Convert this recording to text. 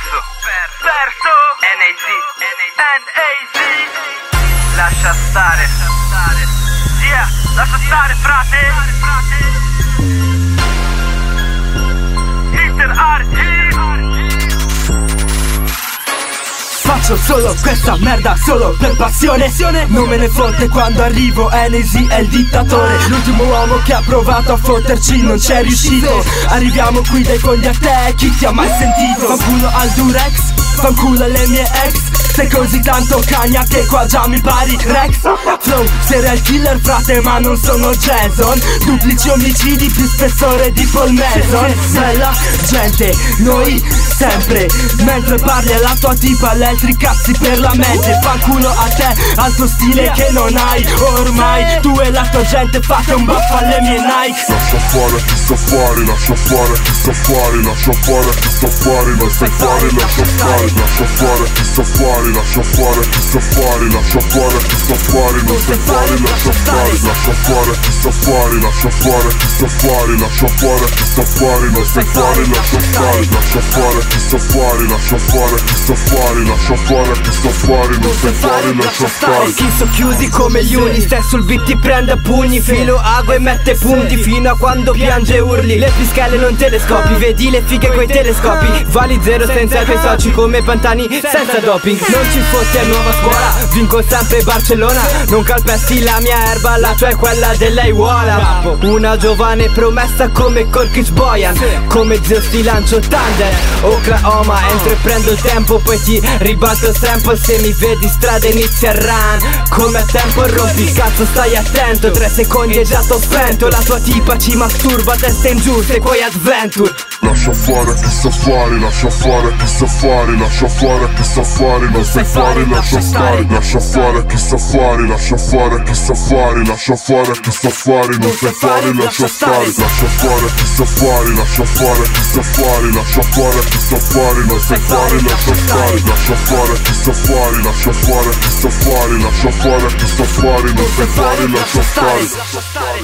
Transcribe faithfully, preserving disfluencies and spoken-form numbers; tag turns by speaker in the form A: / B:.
A: perso, perso, N A Z, lascia stare, yeah, lascia stare frate, mister R G.
B: Faccio solo questa merda solo per passione. Non me ne fotte quando arrivo, N A Z è il dittatore. L'ultimo uomo che ha provato a fotterci non c'è riuscito. Arriviamo qui dai fondi a te, chi ti ha mai sentito? Fanculo al Durex, fanculo alle mie ex. Sei così tanto cagna che qua già mi pari Rex. Flow, serial killer frate ma non sono Jason. Duplici omicidi più spessore di Paul Mason. Bella gente, noi sempre. Mentre parli alla tua tipa, altri cazzi per la mente. Fanculo a te, altro stile che non hai ormai. Tu e la tua gente fate un baffo alle mie Nike.
C: Lascia fare chi sta fuori, lascia fare chi sta fuori, lascia fare chi sta fuori, non sai fare, lascia fare, lascia fare chi sta fuori. Lascia fare chi sta fuori, lascia fare chi sta fuori, non sai fare, lascia fare, lascia fare chi sta fuori, lascia fare chi sta fuori, lascia fare chi sta fuori, non sai fare, lascia fare, lascia fare chi sta fuori, lascia fare chi sta fuori, lascia fare chi sta fuori, non sai fare, lascia fare.
B: Chi so chiusi come gli uni, stai sul beat ti prende a pugni, filo ago e mette punti fino a quando piange e urli. Le piscale non telescopi, vedi le fighe coi telescopi. Vali zero senza i soci come Pantani senza doping. Non ci fotte a nuova scuola, vinco sempre Barcellona. Non calpesti la mia erba, la tua è quella dell'Aiuola. Una giovane promessa come Korkic Bojan, come zio sti lancio Thunder Oklahoma. Entro e prendo il tempo, poi ti ribalto il tempo. Se mi vedi strada inizia a run, come a tempo rompi cazzo stai attento. Tre secondi e già t'ho spento. La tua tipa ci masturba, testa in giù, sei poi adventure.
C: Lascia fare chi sta fuori, lascia fare chi sta fuori, lascia fare chi sta fuori, non sai fare, lascia stare. Lascia fare chi sta fuori, lascia fare chi sta fuori, lascia fare chi sta fuori, non sai fare, lascia stare. Lascia fare chi sta fuori, lascia fare chi sta fuori, lascia fare chi sta fuori, non sai fare, lascia stare. Lascia fare chi sta fuori, lascia fare chi sta fuori, lascia fare chi sta fuori, non sai fare, lascia stare.